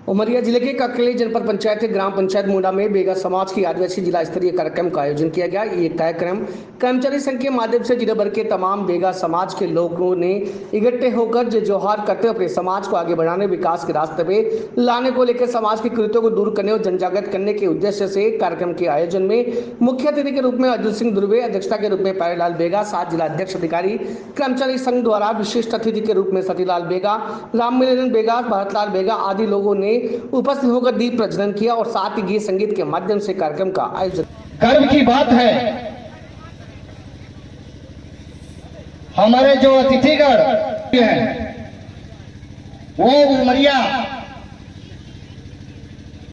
उमरिया जिले के ककली जनपद पंचायत के ग्राम पंचायत मुंडा में बेगा समाज की आदिवासी जिला स्तरीय कार्यक्रम का आयोजन किया गया। ये कार्यक्रम कर्मचारी संघ के माध्यम से जिले भर के तमाम बेगा समाज के लोगों ने इकट्ठे होकर जय जोहार करते अपने समाज को आगे बढ़ाने, विकास के रास्ते पे लाने को लेकर समाज की कुरीतियों को दूर करने और जनजागृत करने के उद्देश्य से कार्यक्रम के आयोजन में मुख्य अतिथि के रूप में अर्जुन सिंह दुर्वे, अध्यक्षता के रूप में प्यारेलाल बेगा, 7 जिला अध्यक्ष अधिकारी कर्मचारी संघ द्वारा विशिष्ट अतिथि के रूप में सतीलाल बेगा, राम मिलन बेगा, भरतलाल बेगा आदि लोगों ने उपस्थित होकर दीप प्रज्वलन किया और साथ ही गीत संगीत के माध्यम से कार्यक्रम का आयोजन। गर्व की बात है, हमारे जो अतिथिगण हैं वो उमरिया